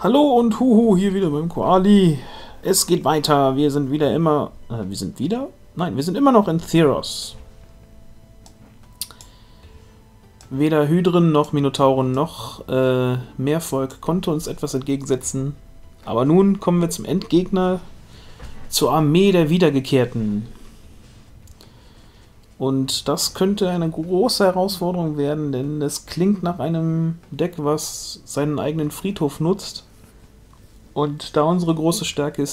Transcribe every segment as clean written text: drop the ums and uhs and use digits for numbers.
Hallo und Huhu, hier wieder beim Koali. Es geht weiter. Wir sind wieder immer... wir sind wieder? Nein, wir sind immer noch in Theros. Weder Hydren noch Minotauren noch Meervolk konnte uns etwas entgegensetzen. Aber nun kommen wir zum Endgegner, zur Armee der Wiedergekehrten. Und das könnte eine große Herausforderung werden, denn es klingt nach einem Deck, was seinen eigenen Friedhof nutzt. Und da unsere große Stärke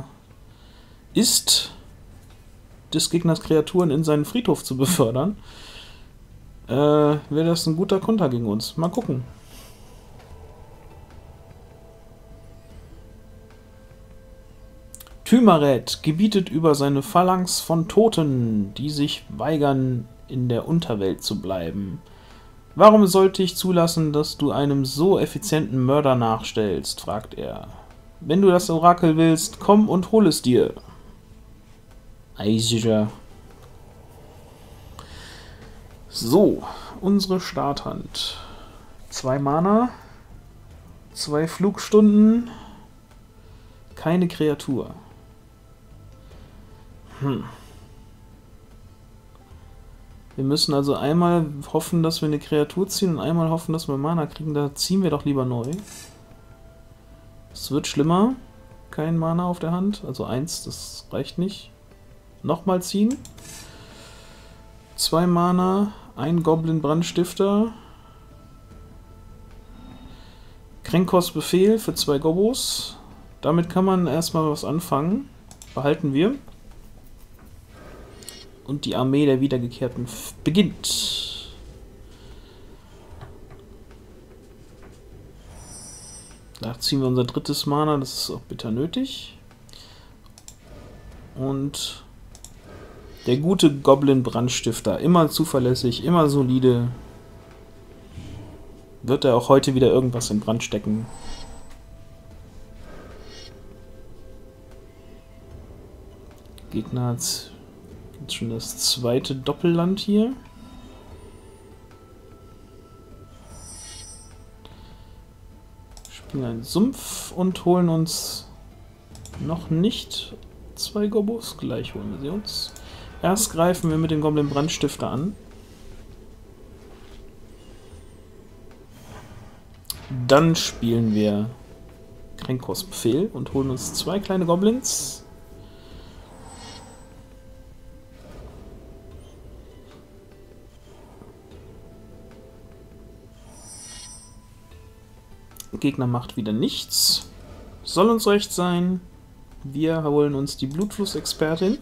ist, des Gegners Kreaturen in seinen Friedhof zu befördern, wäre das ein guter Konter gegen uns. Mal gucken. Tymaret gebietet über seine Phalanx von Toten, die sich weigern, in der Unterwelt zu bleiben. Warum sollte ich zulassen, dass du einem so effizienten Mörder nachstellst? Fragt er. Wenn du das Orakel willst, komm und hol es dir. Eisiger. So, unsere Starthand. 2 Mana, 2 Flugstunden, keine Kreatur. Wir müssen also einmal hoffen, dass wir eine Kreatur ziehen und einmal hoffen, dass wir Mana kriegen. Da ziehen wir doch lieber neu. Es wird schlimmer. Kein Mana auf der Hand. Also 1, das reicht nicht. Nochmal ziehen. 2 Mana. 1 Goblin Brandstifter. Krenkos Befehl für 2 Gobos. Damit kann man erstmal was anfangen. Behalten wir. Und die Armee der Wiedergekehrten beginnt. Da ziehen wir unser drittes Mana, das ist auch bitter nötig. Und der gute Goblin Brandstifter, immer zuverlässig, immer solide. Wird er auch heute wieder irgendwas in Brand stecken? Gegner hat jetzt schon das zweite Doppelland hier. Spielen einen Sumpf und holen uns noch nicht 2 Gobos. Gleich holen wir sie uns. Erst greifen wir mit dem Goblin Brandstifter an. Dann spielen wir Krenkos Befehl und holen uns 2 kleine Goblins. Gegner macht wieder nichts. Soll uns recht sein. Wir holen uns die Blutflussexpertin.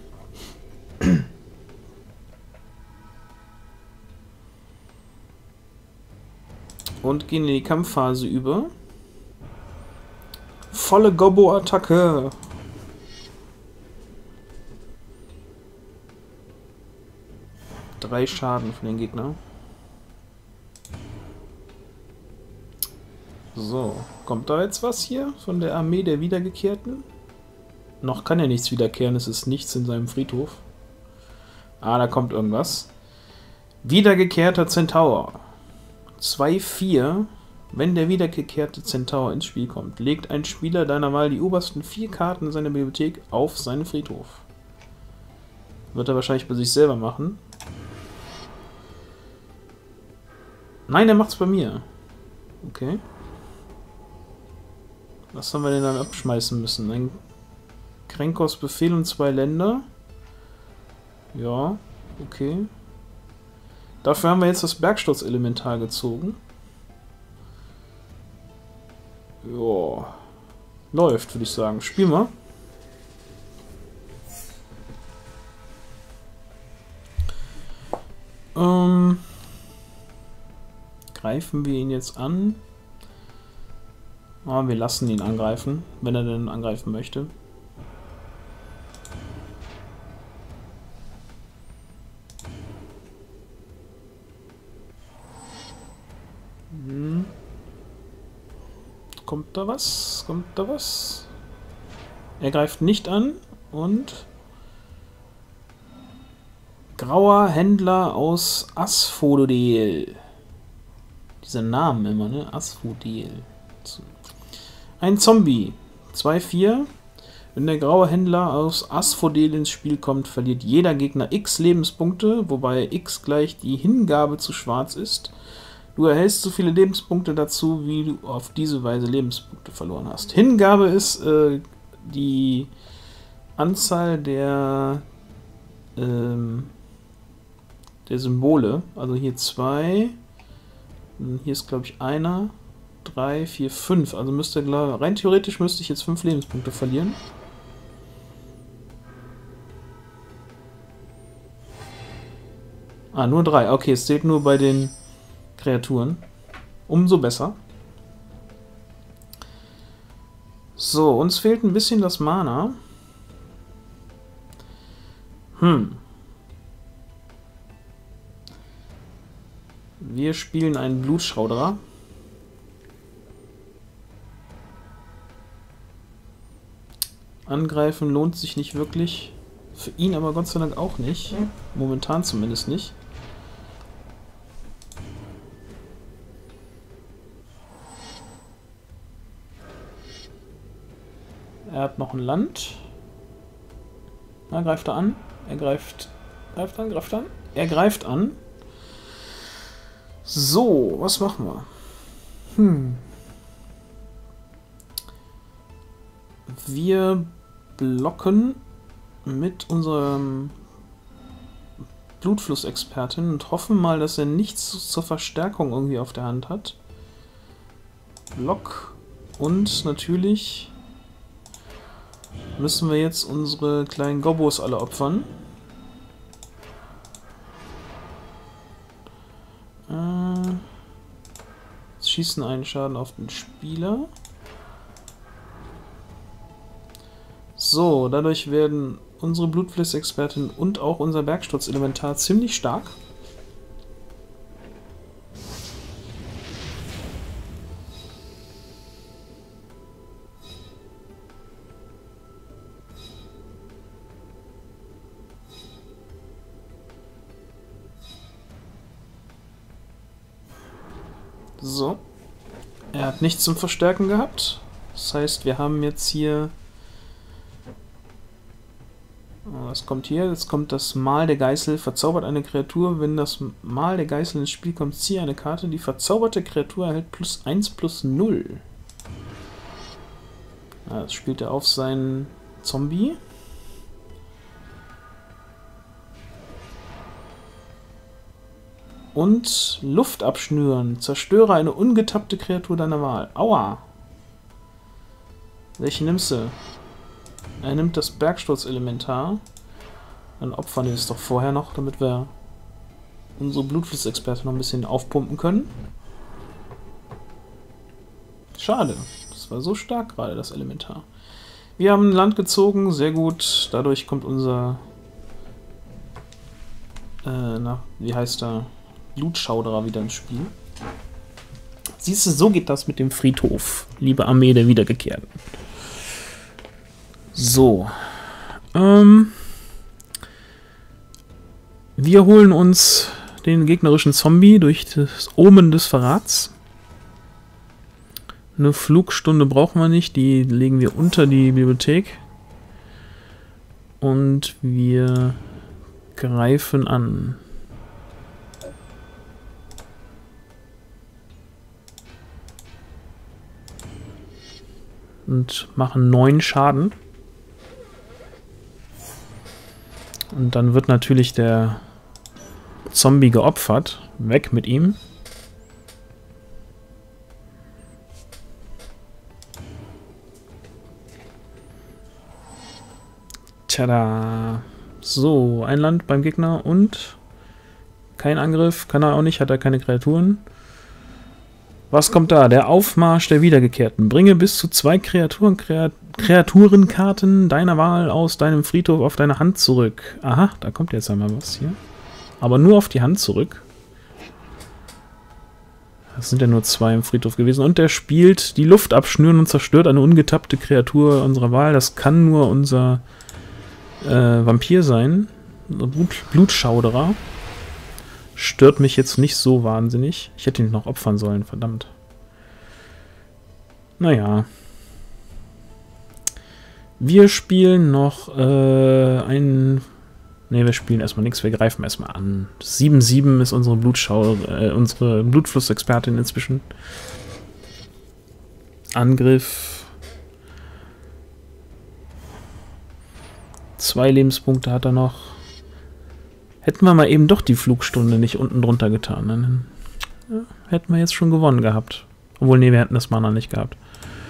Und gehen in die Kampfphase über. Volle Gobbo-Attacke. Drei Schaden für den Gegner. So, kommt da jetzt was hier von der Armee der Wiedergekehrten? Noch kann er nichts wiederkehren, es ist nichts in seinem Friedhof. Ah, da kommt irgendwas. Wiedergekehrter Zentaur. 2/4. Wenn der wiedergekehrte Zentaur ins Spiel kommt, legt ein Spieler deiner Wahl die obersten 4 Karten seiner Bibliothek auf seinen Friedhof. Wird er wahrscheinlich bei sich selber machen. Nein, er macht's bei mir. Okay. Was haben wir denn dann abschmeißen müssen? Ein Krenkos Befehl und 2 Länder. Ja, okay. Dafür haben wir jetzt das Bergsturz-Elementar gezogen. Ja. Läuft, würde ich sagen. Spielen wir. Greifen wir ihn jetzt an. Ah, wir lassen ihn angreifen, wenn er denn angreifen möchte. Kommt da was? Kommt da was? Er greift nicht an und grauer Händler aus Asphodel. Diese Namen immer, ne? Asphodel. Ein Zombie. 2/4. Wenn der graue Händler aus Asphodel ins Spiel kommt, verliert jeder Gegner x Lebenspunkte, wobei x gleich die Hingabe zu schwarz ist. Du erhältst so viele Lebenspunkte dazu, wie du auf diese Weise Lebenspunkte verloren hast. Hingabe ist die Anzahl der Symbole. Also hier 2, hier ist glaube ich einer, 3, 4, 5. Also müsste rein theoretisch müsste ich jetzt 5 Lebenspunkte verlieren. Ah, nur 3. Okay, es zählt nur bei den Kreaturen. Umso besser. So, uns fehlt ein bisschen das Mana. Wir spielen einen Blutschauderer. Angreifen lohnt sich nicht wirklich. Für ihn aber Gott sei Dank auch nicht. Momentan zumindest nicht. Er hat noch ein Land. Na, greift er an. Er greift an. Er greift an. So, was machen wir? Wir blocken mit unserem Blutflussexpertin und hoffen mal, dass er nichts zur Verstärkung irgendwie auf der Hand hat. Block. Und natürlich müssen wir jetzt unsere kleinen Gobbos alle opfern. Schießen einen Schaden auf den Spieler. So, dadurch werden unsere Blutflussexpertin und auch unser Bergsturz-Elementar ziemlich stark. So. Er hat nichts zum Verstärken gehabt. Das heißt, wir haben jetzt hier... Was kommt hier? Jetzt kommt das Mal der Geißel. Verzaubert eine Kreatur. Wenn das Mal der Geißel ins Spiel kommt, ziehe eine Karte. Die verzauberte Kreatur erhält +1/+0. Ja, das spielt er auf seinen Zombie. Und Luft abschnüren. Zerstöre eine ungetappte Kreatur deiner Wahl. Aua! Welche nimmst du? Er nimmt das Bergsturz-Elementar. Dann opfern wir es doch vorher noch, damit wir unsere Blutflussexperte noch ein bisschen aufpumpen können. Schade. Das war so stark gerade, das Elementar. Wir haben ein Land gezogen. Sehr gut. Dadurch kommt unser... wie heißt er? Blutschauderer wieder ins Spiel. Siehst du, so geht das mit dem Friedhof, liebe Armee der Wiedergekehrten. So. Wir holen uns den gegnerischen Zombie durch das Omen des Verrats. Eine Flugstunde brauchen wir nicht, die legen wir unter die Bibliothek. Und wir greifen an. Und machen 9 Schaden. Und dann wird natürlich der Zombie geopfert. Weg mit ihm. Tada! So, ein Land beim Gegner und kein Angriff. Kann er auch nicht, hat er keine Kreaturen. Was kommt da? Der Aufmarsch der Wiedergekehrten. Bringe bis zu 2 Kreaturenkarten deiner Wahl aus deinem Friedhof auf deine Hand zurück. Aha, da kommt jetzt einmal was hier. Aber nur auf die Hand zurück. Das sind ja nur 2 im Friedhof gewesen. Und der spielt die Luft abschnüren und zerstört eine ungetappte Kreatur unserer Wahl. Das kann nur unser Vampir sein. Blutschauderer. Stört mich jetzt nicht so wahnsinnig. Ich hätte ihn noch opfern sollen, verdammt. Naja, Wir spielen noch ein... Ne, wir spielen erstmal nichts, wir greifen erstmal an. 7-7 ist unsere unsere Blutflussexpertin inzwischen. Angriff. 2 Lebenspunkte hat er noch. Hätten wir mal eben doch die Flugstunde nicht unten drunter getan, dann hätten wir jetzt schon gewonnen gehabt. Obwohl, nee, wir hätten das Mana nicht gehabt.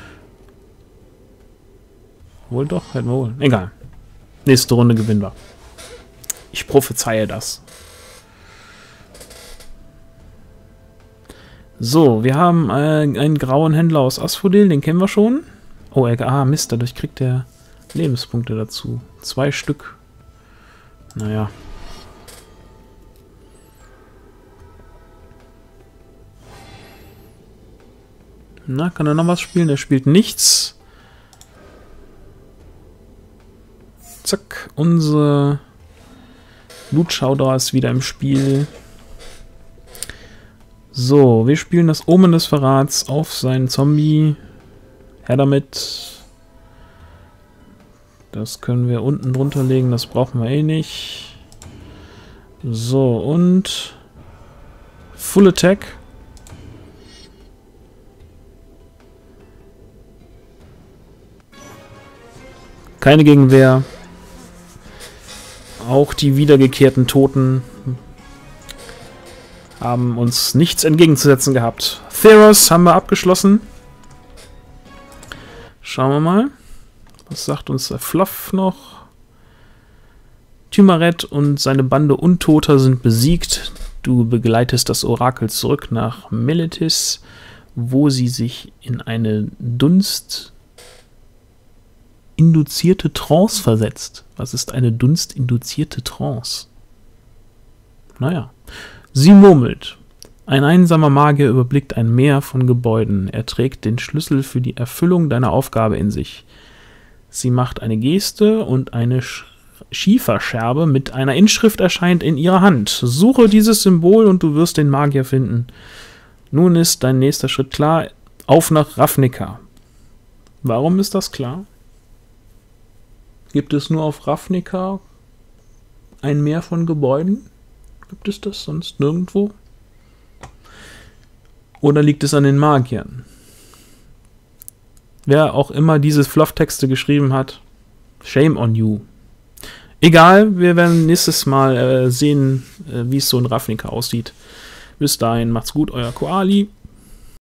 Wohl doch, hätten wir wohl. Egal. Nächste Runde gewinnen wir. Ich prophezeie das. So, wir haben einen grauen Händler aus Asphodel, den kennen wir schon. Oh, Mist, dadurch kriegt er Lebenspunkte dazu. 2 Stück. Naja. Na, kann er noch was spielen? Er spielt nichts. Zack, unsere Blutschauder ist wieder im Spiel. So, wir spielen das Omen des Verrats auf seinen Zombie. Her damit. Das können wir unten drunter legen, das brauchen wir eh nicht. So, und Full Attack. Keine Gegenwehr. Auch die wiedergekehrten Toten haben uns nichts entgegenzusetzen gehabt. Theros haben wir abgeschlossen. Schauen wir mal. Was sagt uns der Fluff noch? Tymaret und seine Bande Untoter sind besiegt. Du begleitest das Orakel zurück nach Meletis, wo sie sich in eine dunstinduzierte Trance versetzt. Was ist eine dunstinduzierte Trance? Naja. Sie murmelt. Ein einsamer Magier überblickt ein Meer von Gebäuden. Er trägt den Schlüssel für die Erfüllung deiner Aufgabe in sich. Sie macht eine Geste und eine Schieferscherbe mit einer Inschrift erscheint in ihrer Hand. Suche dieses Symbol und du wirst den Magier finden. Nun ist dein nächster Schritt klar. Auf nach Ravnica. Warum ist das klar? Gibt es nur auf Ravnica ein Meer von Gebäuden? Gibt es das sonst nirgendwo? Oder liegt es an den Magiern? Wer auch immer diese Fluff-Texte geschrieben hat, shame on you. Egal, wir werden nächstes Mal sehen, wie es so in Ravnica aussieht. Bis dahin, macht's gut, euer Koali.